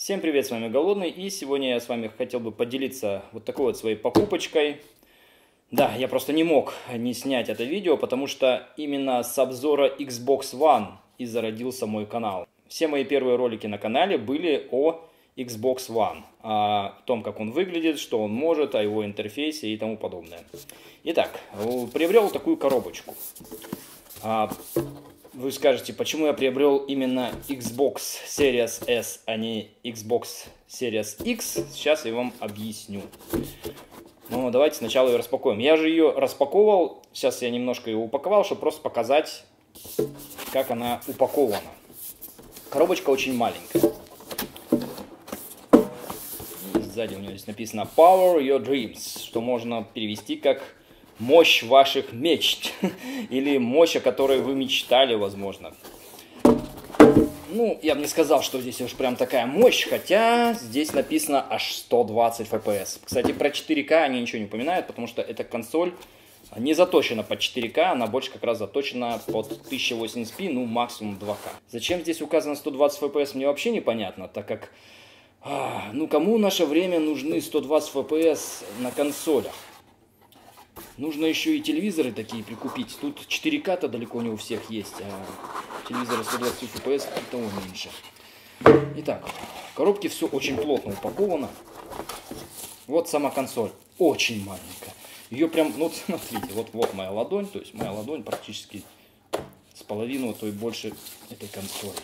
Всем привет, с вами Голодный, и сегодня я с вами хотел бы поделиться вот такой вот своей покупочкой. Да, я просто не мог не снять это видео, потому что именно с обзора Xbox One и зародился мой канал. Все мои первые ролики на канале были о Xbox One, о том, как он выглядит, что он может, о его интерфейсе и тому подобное. Итак, приобрел такую коробочку. Вы скажете, почему я приобрел именно Xbox Series S, а не Xbox Series X? Сейчас я вам объясню. Ну, давайте сначала ее распакуем. Я же ее распаковывал, сейчас я немножко ее упаковал, чтобы просто показать, как она упакована. Коробочка очень маленькая. Сзади у нее здесь написано Power Your Dreams, что можно перевести как мощь ваших мечт. Или мощь, о которой вы мечтали, возможно. Ну, я бы не сказал, что здесь уж прям такая мощь, хотя здесь написано аж 120 FPS. Кстати, про 4К они ничего не упоминают, потому что эта консоль не заточена под 4К, она больше как раз заточена под 1080p, ну, максимум 2К. Зачем здесь указано 120 FPS, мне вообще непонятно, так как, ну, кому в наше время нужны 120 FPS на консолях? Нужно еще и телевизоры такие прикупить. Тут 4К-то далеко не у всех есть, а телевизоры 120 FPS и того меньше. Итак, в коробке все очень плотно упаковано. Вот сама консоль. Очень маленькая. Ее прям, ну вот смотрите, вот моя ладонь. То есть моя ладонь практически с половину, а то и больше этой консоли.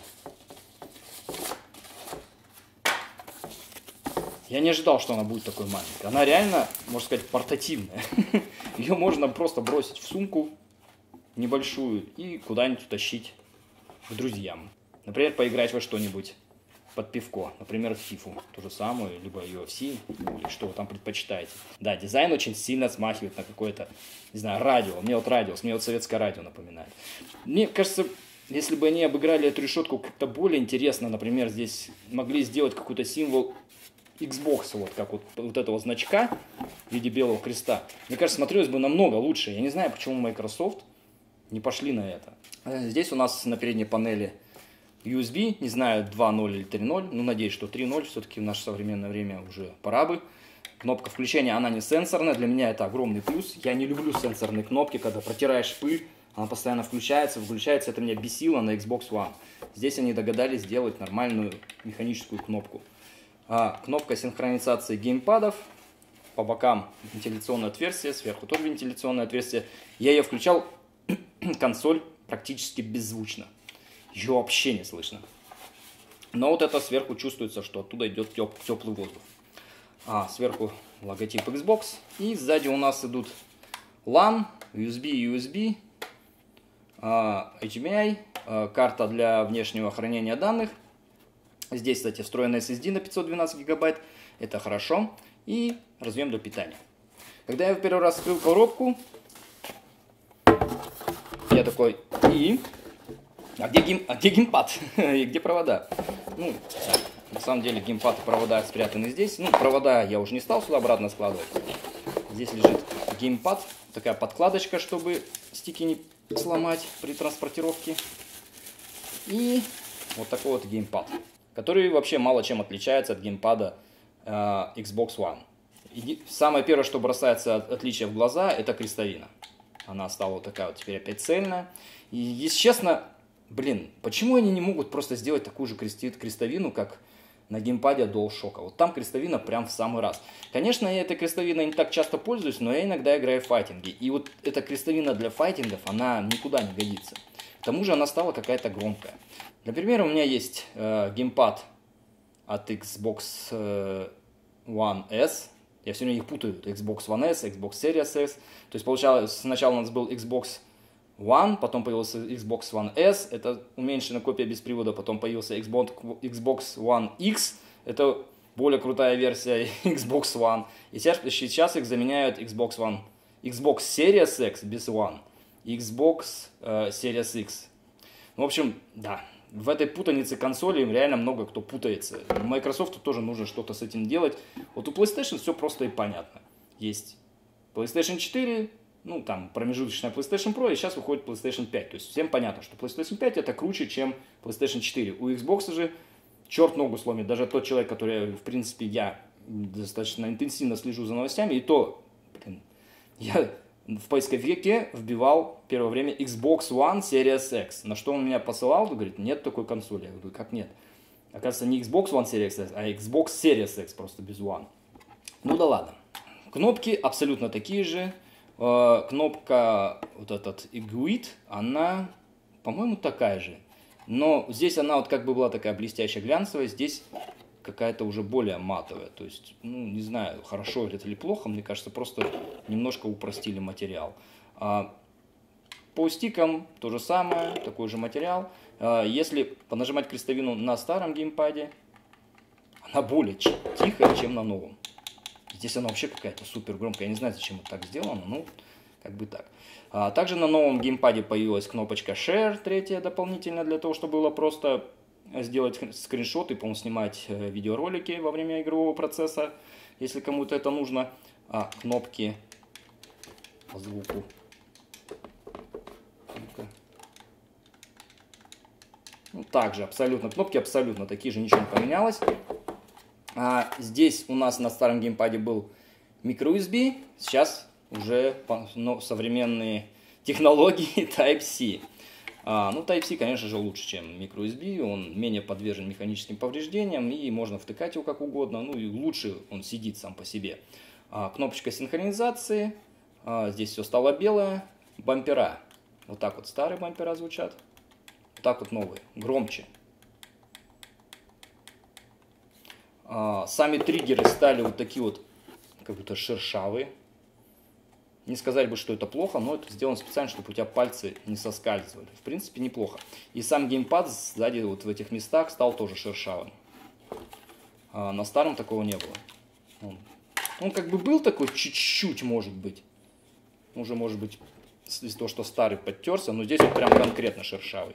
Я не ожидал, что она будет такой маленькой. Она реально, можно сказать, портативная. Ее можно просто бросить в сумку небольшую и куда-нибудь утащить к друзьям. Например, поиграть во что-нибудь под пивко. Например, в FIFA. То же самое, либо UFC, или что вы там предпочитаете. Да, дизайн очень сильно смахивает на какое-то, не знаю, радио. Мне вот советское радио напоминает. Мне кажется, если бы они обыграли эту решетку как-то более интересно, например, здесь могли сделать какой-то символ Xbox, вот как вот этого значка в виде белого креста, мне кажется, смотрелось бы намного лучше. Я не знаю, почему Microsoft не пошли на это. Здесь у нас на передней панели USB, не знаю, 2.0 или 3.0, ну, надеюсь, что 3.0, все-таки в наше современное время уже пора бы. Кнопка включения, она не сенсорная, для меня это огромный плюс. Я не люблю сенсорные кнопки, когда протираешь пыль, она постоянно включается, выключается, это меня бесило на Xbox One. Здесь они догадались сделать нормальную механическую кнопку. Кнопка синхронизации геймпадов, по бокам вентиляционное отверстие, сверху тоже вентиляционное отверстие. Я ее включал, консоль практически беззвучно, ее вообще не слышно. Но вот это сверху чувствуется, что оттуда идет теплый воздух. Сверху логотип Xbox, и сзади у нас идут LAN, USB, HDMI, карта для внешнего хранения данных. Здесь, кстати, встроенный SSD на 512 гигабайт. Это хорошо. И разъем для питания. Когда я в первый раз открыл коробку, я такой, а где геймпад? И где провода? Ну, на самом деле геймпад и провода спрятаны здесь. Ну, провода я уже не стал сюда обратно складывать. Здесь лежит геймпад. Такая подкладочка, чтобы стики не сломать при транспортировке. И вот такой вот геймпад, который вообще мало чем отличается от геймпада Xbox One. И самое первое, что бросается отличие в глаза, это крестовина. Она стала вот такая вот теперь опять цельная. И, если честно, почему они не могут просто сделать такую же крестовину, как на геймпаде DualShock? Вот там крестовина прям в самый раз. Конечно, я этой крестовиной не так часто пользуюсь, но я иногда играю в файтинги. И вот эта крестовина для файтингов, она никуда не годится. К тому же она стала какая-то громкая. Например, у меня есть геймпад от Xbox One S. Я все время их путаю. Xbox One S, Xbox Series S. То есть, получалось, сначала у нас был Xbox One, потом появился Xbox One S. Это уменьшенная копия без привода. Потом появился Xbox One X. Это более крутая версия Xbox One. И сейчас их заменяют Xbox Series X без One. Xbox Series X. В общем, да. В этой путанице консоли реально много кто путается. Microsoft тоже нужно что-то с этим делать. Вот у PlayStation все просто и понятно. Есть PlayStation 4, ну там промежуточная PlayStation Pro, и сейчас выходит PlayStation 5. То есть всем понятно, что PlayStation 5 это круче, чем PlayStation 4. У Xbox же черт ногу сломит. Даже тот человек, который, в принципе, я достаточно интенсивно слежу за новостями, и то, блин, я в поисковике вбивал первое время Xbox One Series X. На что он меня посылал, говорит, нет такой консоли. Я говорю, как нет? Оказывается, не Xbox One Series X, а Xbox Series X, просто без One. Ну да ладно. Кнопки абсолютно такие же. Кнопка, вот этот Iguit, она, по-моему, такая же. Но здесь она вот как бы была такая блестящая, глянцевая, здесь какая-то уже более матовая. То есть, ну, не знаю, хорошо это или плохо, мне кажется, просто немножко упростили материал. По стикам то же самое, такой же материал. Если понажимать крестовину на старом геймпаде, она более тихая, чем на новом. Здесь она вообще какая-то супер громкая. Я не знаю, зачем это так сделано, ну, как бы так. Также на новом геймпаде появилась кнопочка Share, третья дополнительно, для того, чтобы было просто сделать скриншот и, по-моему, снимать видеоролики во время игрового процесса, если кому-то это нужно. Кнопки по звуку. Ну, также абсолютно, кнопки абсолютно такие же, ничего не поменялось. Здесь у нас на старом геймпаде был microUSB, сейчас уже современные технологии Type-C. Ну, Type-C, конечно же, лучше, чем microUSB, он менее подвержен механическим повреждениям, и можно втыкать его как угодно, ну и лучше он сидит сам по себе. Кнопочка синхронизации, здесь все стало белое, бампера, вот так вот старые бампера звучат, вот так вот новые, громче. Сами триггеры стали вот такие вот, как будто шершавые. Не сказать бы, что это плохо, но это сделано специально, чтобы у тебя пальцы не соскальзывали. В принципе, неплохо. И сам геймпад сзади вот в этих местах стал тоже шершавым. На старом такого не было. Он как бы был такой чуть-чуть, может быть. Уже, может быть, из-за того, что старый подтерся, но здесь вот прям конкретно шершавый.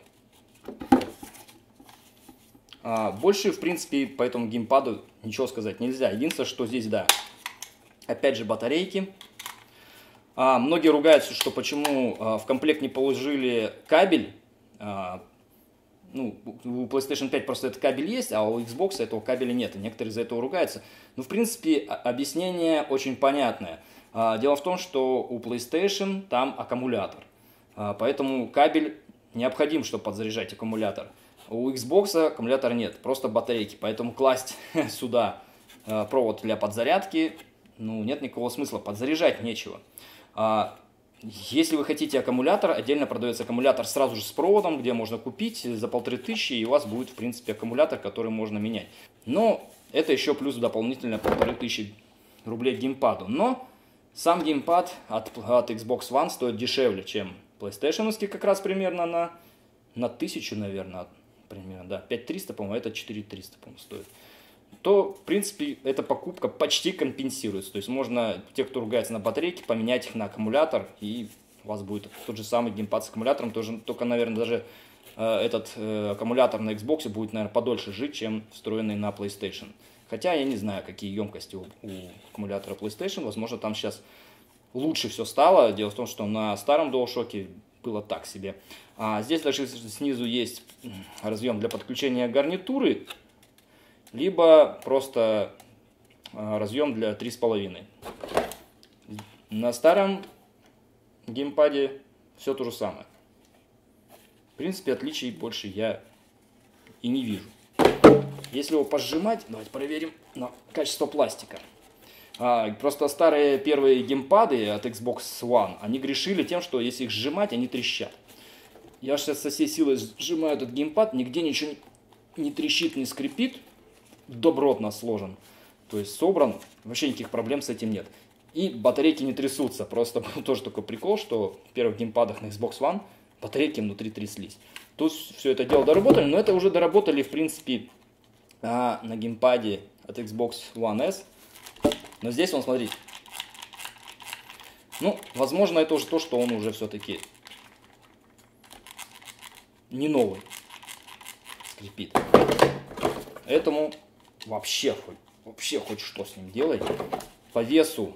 Больше, в принципе, по этому геймпаду ничего сказать нельзя. Единственное, что здесь, да, опять же, батарейки. Многие ругаются, что почему в комплект не положили кабель. Ну, у PlayStation 5 просто этот кабель есть, а у Xbox этого кабеля нет. И некоторые из-за этого ругаются. Но, в принципе, объяснение очень понятное. Дело в том, что у PlayStation там аккумулятор. Поэтому кабель необходим, чтобы подзаряжать аккумулятор. У Xbox аккумулятора нет, просто батарейки. Поэтому класть сюда провод для подзарядки, ну, нет никакого смысла. Подзаряжать нечего. Если вы хотите аккумулятор, отдельно продается аккумулятор сразу же с проводом, где можно купить за 1500, и у вас будет, в принципе, аккумулятор, который можно менять. Но это еще плюс дополнительно 1500 рублей к геймпаду. Но сам геймпад от Xbox One стоит дешевле, чем PlayStation, как раз примерно на 1000, наверное, примерно, да, 5300, по-моему, это 4300, по-моему, стоит. То, в принципе, эта покупка почти компенсируется. То есть можно, те, кто ругается на батарейки, поменять их на аккумулятор, и у вас будет тот же самый геймпад с аккумулятором, только, наверное, даже этот аккумулятор на Xbox будет, наверное, подольше жить, чем встроенный на PlayStation. Хотя я не знаю, какие емкости у аккумулятора PlayStation, возможно, там сейчас лучше все стало. Дело в том, что на старом DualShock было так себе. Здесь даже снизу есть разъем для подключения гарнитуры, либо просто разъем для 3,5. На старом геймпаде все то же самое. В принципе, отличий больше я и не вижу. Если его пожимать, давайте проверим на качество пластика. Просто старые первые геймпады от Xbox One, они грешили тем, что если их сжимать, они трещат. Я сейчас со всей силы сжимаю этот геймпад, нигде ничего не трещит, не скрипит. Добротно сложен, то есть собран, вообще никаких проблем с этим нет. И батарейки не трясутся, просто тоже такой прикол, что в первых геймпадах на Xbox One батарейки внутри тряслись. Тут все это дело доработали, но это уже доработали, в принципе, на геймпаде от Xbox One S. Но здесь, вон, смотрите, ну, возможно, это уже то, что он уже все-таки не новый, скрипит. Поэтому вообще хоть что с ним делать. По весу,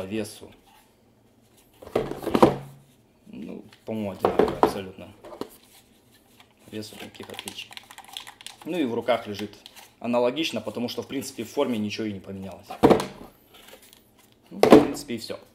ну, по-моему, одинаково абсолютно. По весу никаких отличий. Ну и в руках лежит аналогично, потому что, в принципе, в форме ничего и не поменялось. Ну, в принципе, и все.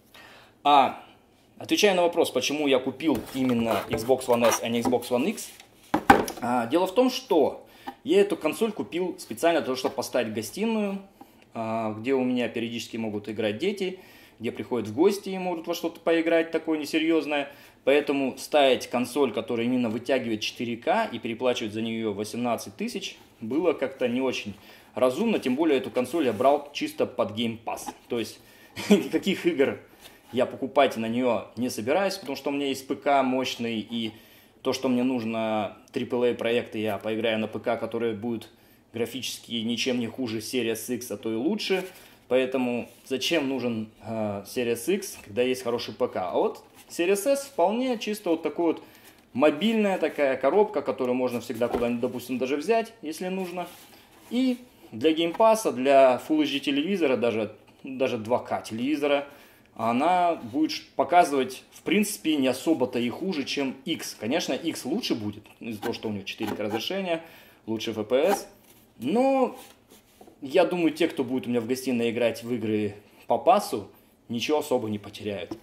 Отвечая на вопрос, почему я купил именно Xbox One S, а не Xbox One X, дело в том, что я эту консоль купил специально для того, чтобы поставить в гостиную, где у меня периодически могут играть дети, где приходят в гости и могут во что-то поиграть такое несерьезное. Поэтому ставить консоль, которая именно вытягивает 4К и переплачивать за нее 18 тысяч, было как-то не очень разумно. Тем более эту консоль я брал чисто под Game Pass. То есть никаких игр я покупать на нее не собираюсь, потому что у меня есть ПК мощный, и то, что мне нужно AAA проекты, я поиграю на ПК, который будет графически ничем не хуже Series X, а то и лучше. Поэтому зачем нужен Series X, когда есть хороший ПК? А вот Series S вполне чисто вот такой вот мобильная такая коробка, которую можно всегда куда-нибудь, допустим, даже взять, если нужно. И для Game Pass, для Full HD телевизора, даже 2К телевизора, она будет показывать, в принципе, не особо-то и хуже, чем X. Конечно, X лучше будет, из-за того, что у него 4К разрешения, лучше FPS. Но я думаю, те, кто будет у меня в гостиной играть в игры по пасу, ничего особо не потеряют.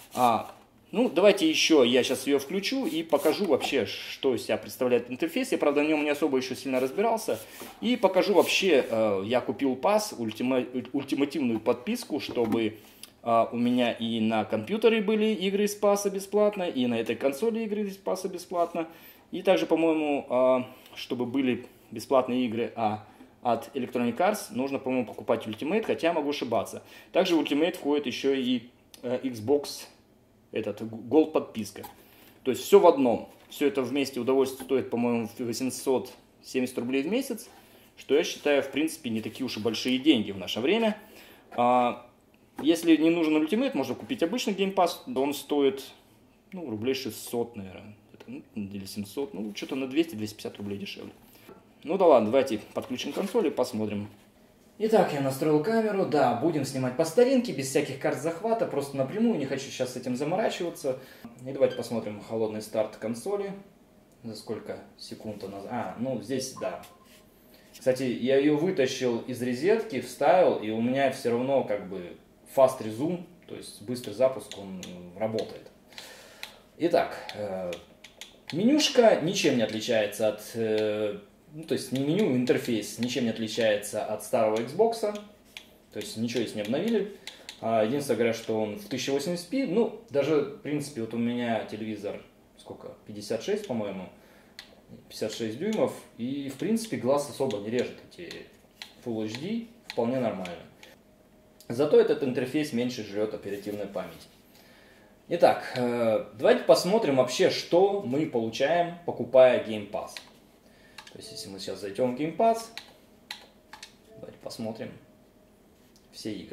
Ну, давайте еще, я сейчас ее включу и покажу вообще, что из себя представляет интерфейс. Я, правда, в нем не особо еще сильно разбирался. И покажу вообще, я купил пас, ультимативную подписку, чтобы у меня и на компьютере были игры из паса бесплатно, и на этой консоли игры из паса бесплатно. И также, по-моему, чтобы были бесплатные игры от Electronic Arts, нужно, по-моему, покупать Ultimate, хотя могу ошибаться. Также в Ultimate входит еще и Xbox Gold подписка. То есть все в одном. Все это вместе удовольствие стоит, по-моему, 870 рублей в месяц, что я считаю, в принципе, не такие уж и большие деньги в наше время. Если не нужен Ultimate, можно купить обычный Game Pass, он стоит, рублей 600, наверное, или 700, что-то на 200-250 рублей дешевле. Ну да ладно, давайте подключим консоль и посмотрим. Итак, я настроил камеру, да, будем снимать по старинке, без всяких карт захвата, просто напрямую, не хочу сейчас с этим заморачиваться. И давайте посмотрим холодный старт консоли, за сколько секунд она... здесь, да. Кстати, я ее вытащил из розетки, вставил, и у меня все равно fast resume, то есть быстрый запуск, он работает. Итак, менюшка ничем не отличается от... то есть не меню, интерфейс ничем не отличается от старого Xbox, то есть ничего здесь не обновили. Единственное, говорят, что он в 1080p, даже, в принципе, вот у меня телевизор, 56, по-моему, 56 дюймов, и, в принципе, глаз особо не режет эти Full HD, вполне нормально. Зато этот интерфейс меньше жрет оперативной памяти. Итак, давайте посмотрим вообще, что мы получаем, покупая Game Pass. То есть, если мы сейчас зайдем в Game Pass, давайте посмотрим все игры.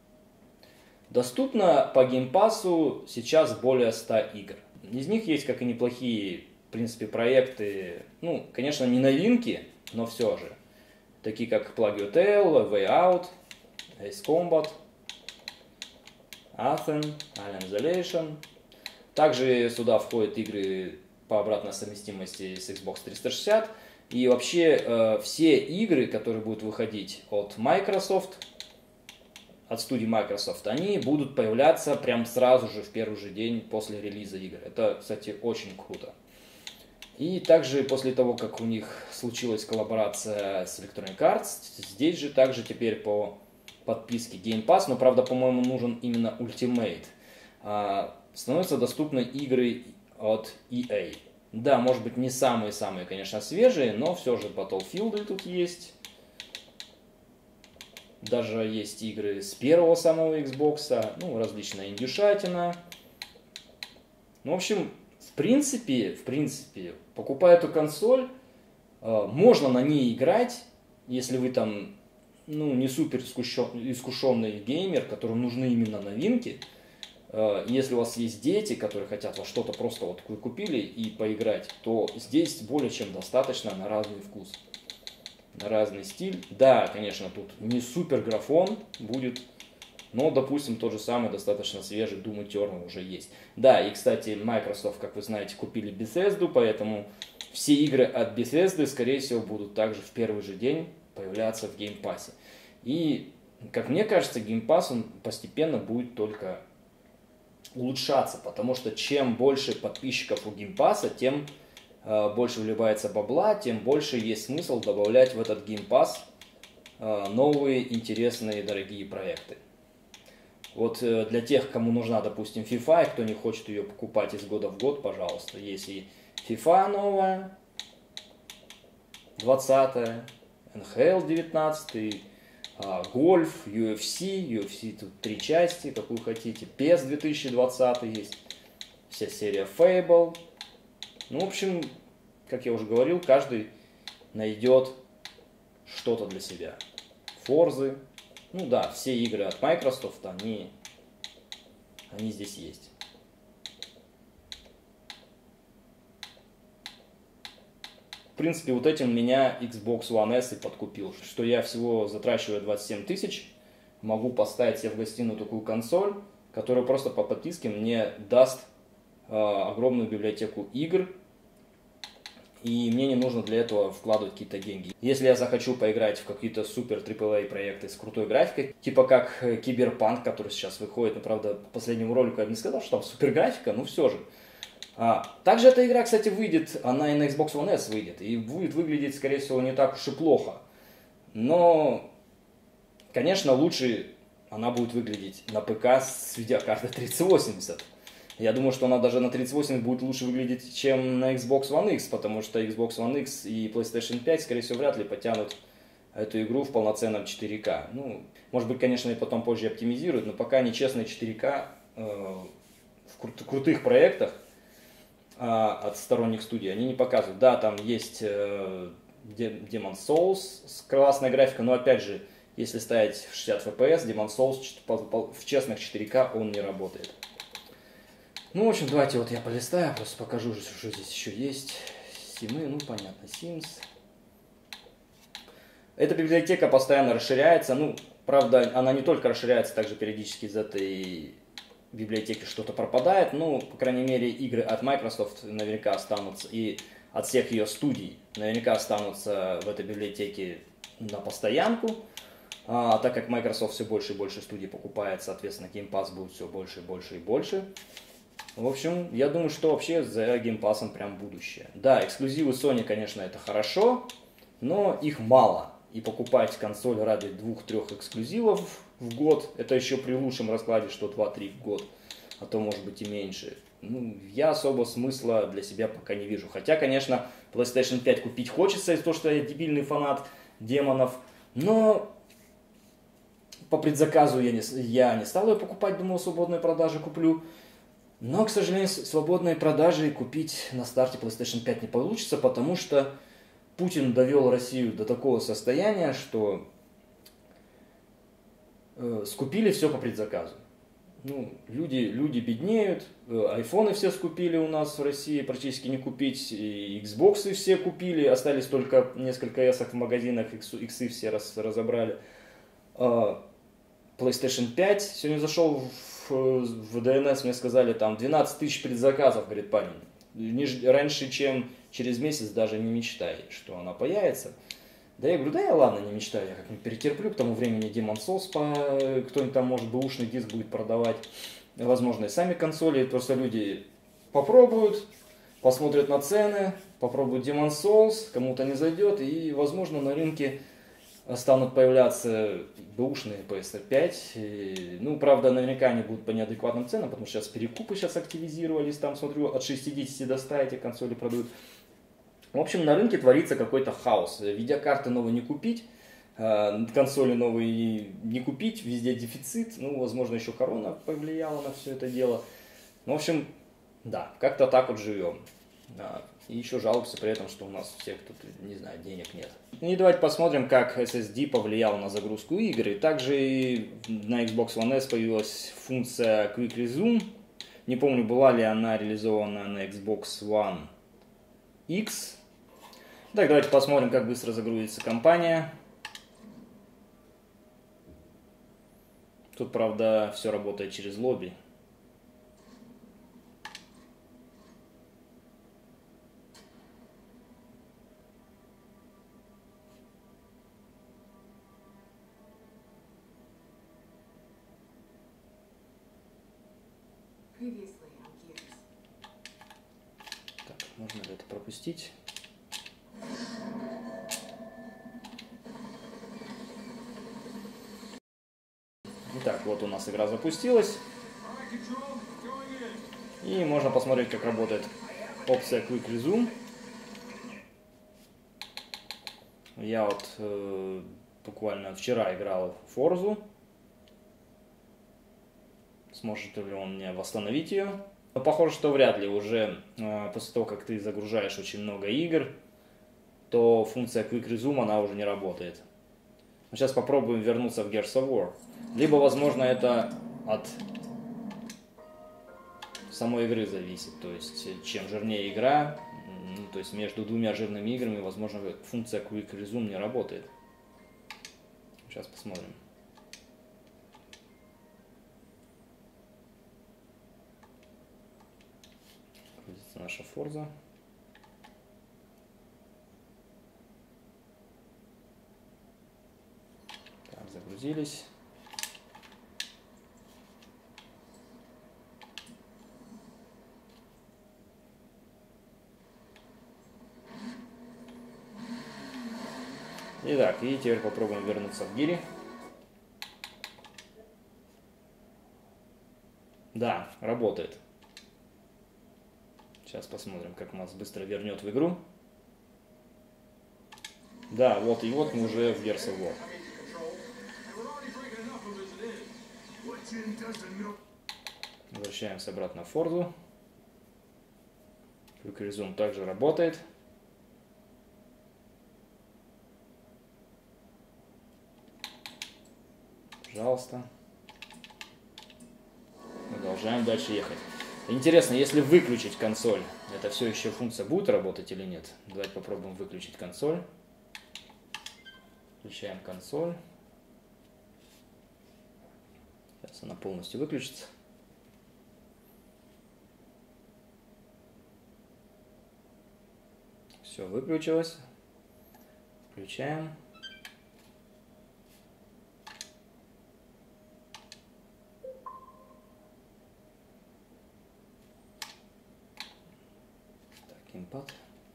Доступно по Game Pass'у сейчас более 100 игр. Из них есть как и неплохие, в принципе, проекты, конечно, не новинки, но все же. Такие как Plague Tale, Way Out, Ace Combat, Athens, Alien Isolation. Также сюда входят игры по обратной совместимости с Xbox 360. И вообще все игры, которые будут выходить от Microsoft, от студии Microsoft, они будут появляться прям сразу же в первый же день после релиза игр. Это, кстати, очень круто. И также после того, как у них случилась коллаборация с Electronic Arts, здесь же также теперь по подписке Game Pass, но правда, по-моему, нужен именно Ultimate, становятся доступны игры от EA. Да, может быть, не самые-самые, конечно, свежие, но все же Battlefield тут есть. Даже есть игры с первого самого Xbox, различная индюшатина. В общем, в принципе, покупая эту консоль, можно на ней играть, если вы там, не супер искушенный геймер, которым нужны именно новинки. Если у вас есть дети, которые хотят во что-то просто вы купили и поиграть, то здесь более чем достаточно на разный вкус, на разный стиль. Да, конечно, тут не супер графон будет, но, допустим, тот же самый достаточно свежий Doom Eternal уже есть. Да, и, кстати, Microsoft, как вы знаете, купили Bethesda, поэтому все игры от Bethesda, скорее всего, будут также в первый же день появляться в Game Pass. И, как мне кажется, Game Pass, он постепенно будет только улучшаться, потому что чем больше подписчиков у Game Pass, тем больше вливается бабла, тем больше есть смысл добавлять в этот Game Pass новые, интересные, дорогие проекты. Вот для тех, кому нужна, допустим, FIFA, и кто не хочет ее покупать из года в год, пожалуйста, есть и FIFA новая, 20-я, NHL 19, гольф, UFC тут 3 части, какую хотите, PES 2020 есть, вся серия Fable. Ну, в общем, как я уже говорил, каждый найдет что-то для себя. Форзы. Ну да, все игры от Microsoft, они здесь есть. В принципе, вот этим меня Xbox One S и подкупил, что я всего затрачивая 27 тысяч, могу поставить себе в гостиную такую консоль, которая просто по подписке мне даст огромную библиотеку игр, и мне не нужно для этого вкладывать какие-то деньги. Если я захочу поиграть в какие-то супер AAA проекты с крутой графикой, типа как Киберпанк, который сейчас выходит, но, правда, по последнему ролику я бы не сказал, что там супер графика, но все же. Также эта игра, кстати, выйдет, она и на Xbox One S выйдет, и будет выглядеть, скорее всего, не так уж и плохо. Но, конечно, лучше она будет выглядеть на ПК с видеокартой 3080. Я думаю, что она даже на 3080 будет лучше выглядеть, чем на Xbox One X, потому что Xbox One X и PlayStation 5, скорее всего, вряд ли потянут эту игру в полноценном 4К. Ну, может быть, конечно, и потом позже оптимизируют, но пока нечестные 4К в крутых проектах от сторонних студий они не показывают. Да, там есть Demon's Souls с классной графикой, но опять же, если ставить в 60 FPS, Demon's Souls в честных 4К он не работает. Ну, в общем, давайте вот я полистаю, просто покажу, что здесь еще есть. Симы, ну, понятно, Sims. Эта библиотека постоянно расширяется. Ну, правда, она не только расширяется, также периодически из этой библиотеки что-то пропадает. Ну, по крайней мере, игры от Microsoft наверняка останутся, и от всех ее студий наверняка останутся в этой библиотеке на постоянку. А так как Microsoft все больше и больше студий покупает, соответственно, Game Pass будет все больше и больше и больше. В общем, я думаю, что вообще за Game Pass'ом прям будущее. Да, эксклюзивы Sony, конечно, это хорошо, но их мало. И покупать консоль ради 2-3 эксклюзивов в год, это еще при лучшем раскладе, что 2-3 в год, а то может быть и меньше. Ну, я особо смысла для себя пока не вижу. Хотя, конечно, PlayStation 5 купить хочется, из-за того, что я дебильный фанат демонов, но по предзаказу я не стал ее покупать, думал, свободной продажи куплю. Но, к сожалению, свободной продажи купить на старте PlayStation 5 не получится, потому что Путин довел Россию до такого состояния, что скупили все по предзаказу. Ну, люди беднеют, айфоны все скупили у нас в России, практически не купить, и Xbox'ы все купили, остались только несколько S в магазинах, X'ы все разобрали. PlayStation 5, сегодня зашел в DNS, мне сказали, там 12 тысяч предзаказов, говорит парень. Раньше, чем через месяц, даже не мечтай, что она появится. Да я говорю, да я ладно, не мечтаю, я как-нибудь перетерплю, к тому времени Demon's Souls, кто-нибудь там, может, бэушный диск будет продавать. Возможно, и сами консоли, просто люди попробуют, посмотрят на цены, попробуют Demon's Souls, кому-то не зайдет, и, возможно, на рынке станут появляться бэушные PS5. Ну, правда, наверняка они будут по неадекватным ценам, потому что сейчас перекупы активизировались, там, смотрю, от 60 до 100 эти консоли продают. В общем, на рынке творится какой-то хаос. Видеокарты новые не купить, консоли новые не купить, везде дефицит. Ну, возможно, еще корона повлияла на все это дело. Ну, в общем, да, как-то так вот живем. И еще жалуемся при этом, что у нас всех тут, не знаю, денег нет. И давайте посмотрим, как SSD повлиял на загрузку игр. Также и на Xbox One S появилась функция Quick Resume. Не помню, была ли она реализована на Xbox One X. Так, давайте посмотрим, как быстро загрузится компания. Тут, правда, все работает через лобби. Так, можно ли это пропустить? Итак, вот у нас игра запустилась. И можно посмотреть, как работает опция Quick Resume. Я вот буквально вчера играл в Forza. Сможет ли он мне восстановить ее? Но похоже, что вряд ли. Уже после того, как ты загружаешь очень много игр, то функция Quick Resume, она уже не работает. Но сейчас попробуем вернуться в Gears of War. Либо, возможно, это от самой игры зависит. То есть, чем жирнее игра, то есть между двумя жирными играми, возможно, функция Quick Resume не работает. Сейчас посмотрим. Грузится наша Forza. Так, загрузились. Итак, и теперь попробуем вернуться в гири. Да, работает. Сейчас посмотрим, как нас быстро вернет в игру. Да, вот и вот мы уже в Gears of War. Возвращаемся обратно в Forza. Quick Resume также работает. Пожалуйста. Продолжаем дальше ехать. Интересно, если выключить консоль, это все еще функция будет работать или нет? Давайте попробуем выключить консоль. Включаем консоль. Сейчас она полностью выключится. Все, выключилось. Включаем. Так, геймпад.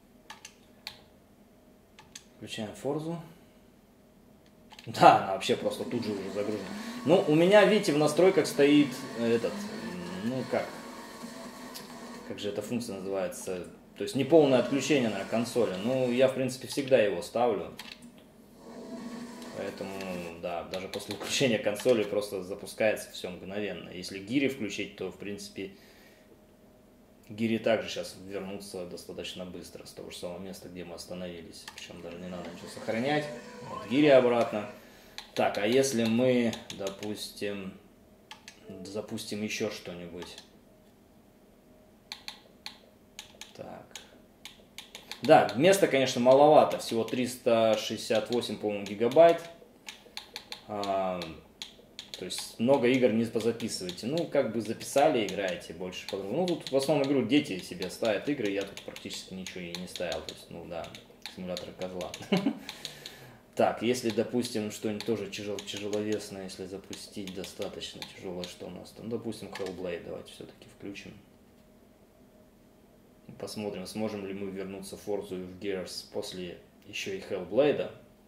Включаем Forza. Да, она вообще просто тут же уже загружена. Ну, у меня, видите, в настройках стоит этот, ну как же эта функция называется? То есть неполное отключение на консоли. Ну, я, в принципе, всегда его ставлю. Поэтому, да, даже после включения консоли просто запускается все мгновенно. Если гири включить, то, в принципе, гири также сейчас вернутся достаточно быстро с того же самого места, где мы остановились. Причем даже не надо ничего сохранять. Вот гири обратно. Так, а если мы, допустим, запустим еще что-нибудь? Так. Да, места, конечно, маловато. Всего 368, по-моему, гигабайт. То есть много игр не позаписываете. Ну, как бы записали, играете больше. Ну, тут в основном игру дети себе ставят игры, я тут практически ничего и не ставил. То есть, ну да, симулятор козла. Так, если, допустим, что-нибудь тоже тяжеловесное, если запустить достаточно тяжелое, что у нас там, допустим, Hellblade, давайте все-таки включим. Посмотрим, сможем ли мы вернуться в Forza и в Gears после еще и Hellblade.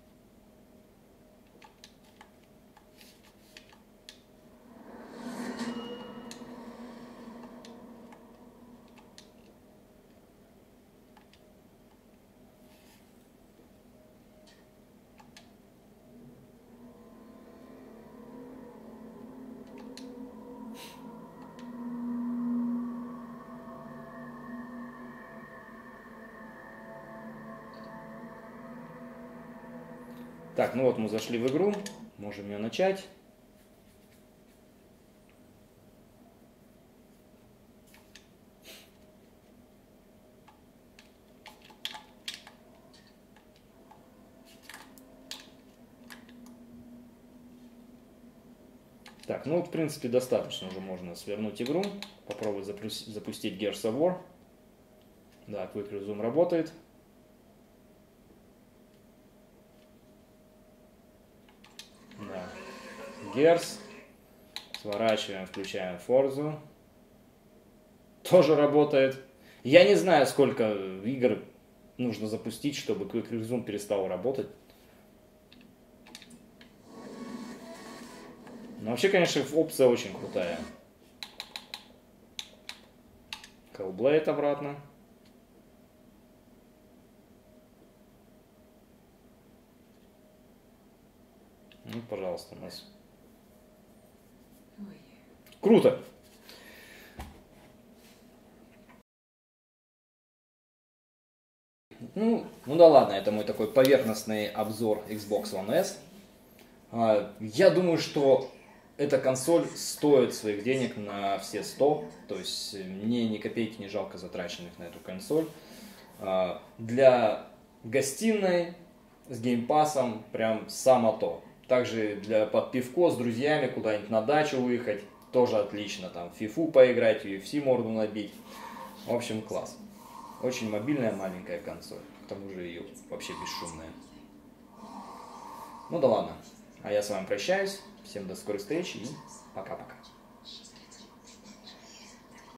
Так, ну вот мы зашли в игру, можем ее начать. Так, ну вот в принципе достаточно, уже можно свернуть игру, попробовать запустить Gears of War. Да, Quick Resume работает. Да. Gears. Сворачиваем, включаем Forza. тоже работает. Я не знаю, сколько игр нужно запустить, чтобы Quick Resume перестал работать. Но вообще, конечно, опция очень крутая. Hellblade обратно. Ну, пожалуйста, у нас. Круто! Ну да ладно, это мой такой поверхностный обзор Xbox One S. Я думаю, что эта консоль стоит своих денег на все 100. То есть мне ни копейки не жалко затраченных на эту консоль. Для гостиной с геймпасом прям само то. Также для под пивко с друзьями куда-нибудь на дачу выехать тоже отлично. Там в FIFA поиграть, в UFC морду набить. В общем, класс. Очень мобильная маленькая консоль. К тому же ее вообще бесшумная. Ну да ладно. А я с вами прощаюсь. Всем до скорой встречи и пока-пока.